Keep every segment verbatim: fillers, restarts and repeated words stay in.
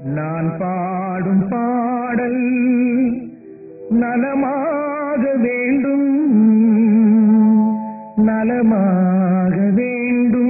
நான் பாடும் பாடல் நலமாக வேண்டும், நலமாக வேண்டும்.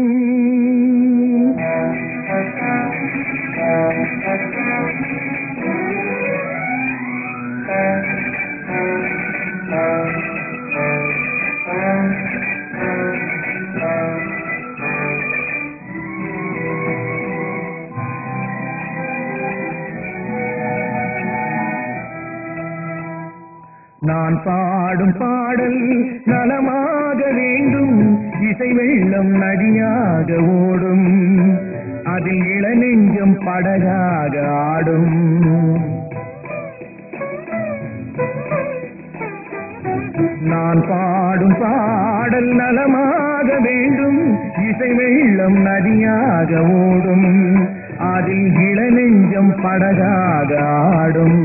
நான் பாடும் பாடல் நலமாக வேண்டும், இசை வெள்ளம் நதியாக ஓடும், அதில் இளநெஞ்சம் படகாக ஆடும். நான் பாடும் பாடல் நலமாக வேண்டும், இசை வெள்ளம் நதியாக ஓடும், அதில் இளநெஞ்சம் படகாக ஆடும்.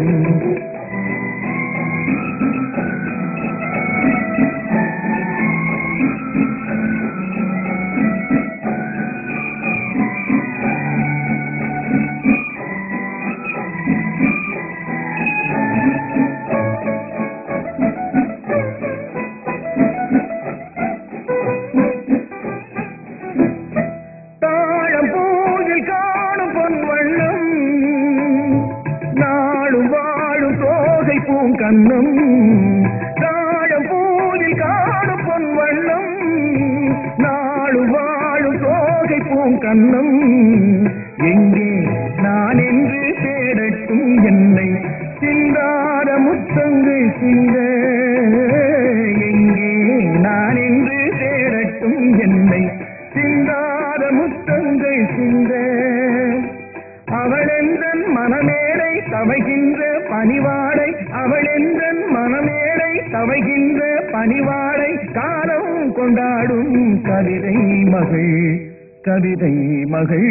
கண்ணம் தாழம் பூவில் காணும் பொன் வண்ணம், நாடு வாழும் தோகை பூங்கண்ணம். எங்கே நான் என்று தேடட்டும் என்னை சிந்தாத முத்தங்கள் சிந்த, எங்கே நான் என்று தேடட்டும் என்னை சிந்தாத முத்தங்கள் சிந்த. அவளென்றன் மனமேடை தவைகின்ற பணிவாடை, அவளென்றன் மனமேடை தவைகின்ற பணிவாடை, காலம் கொண்டாடும் கவிதை மகள், கவிதை மகள்.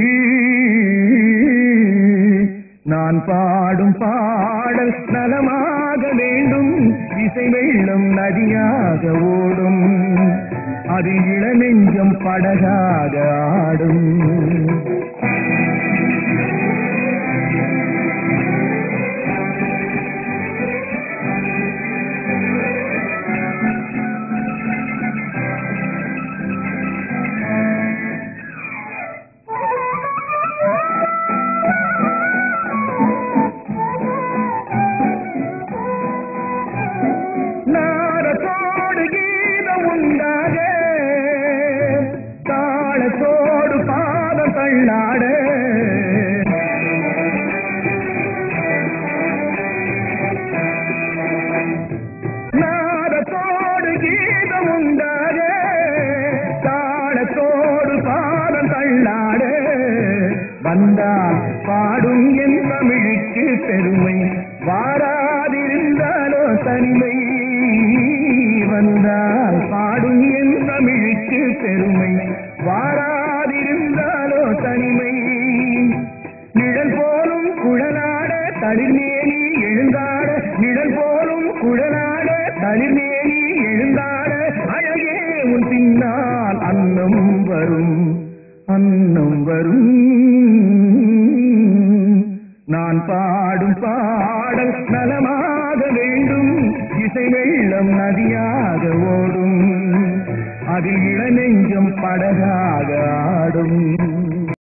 நான் பாடும் பாடல் நலமாக வேண்டும், இசை வெள்ளம் நதியாக ஓடும், அது இளநெஞ்சம் படகாக ஆடும். நாரத்தோடு கீதம் உண்டாக, தாளத்தோடு பாதம் தள்ளாட, நாரத்தோடு கீதம் உண்டாக, தாளத்தோடு பாதம் தள்ளாட, வந்தால் பாடும் என் தமிழுக்கு பெருமை, வாராதிருந்தாலோ தனிமை. வந்தால் பாடும் என் தமிழுக்கு பெருமை, வாராதிருந்தாலோ தனிமை. நிழல் போலும் குழலாட தளிர்மேனி எழுந்தாட, நிழல் போலும் குழலாட தளிர்மேனி எழுந்தாட, அழகே உன் பின்னால் அன்னம் வரும், அன்னம் வரும். நான் பாடும் பாடல் நலமாக வேண்டும், இசை வெள்ளம் நதியாக ஓடும், அதில் இளநெஞ்சம் படகாக ஆடும்.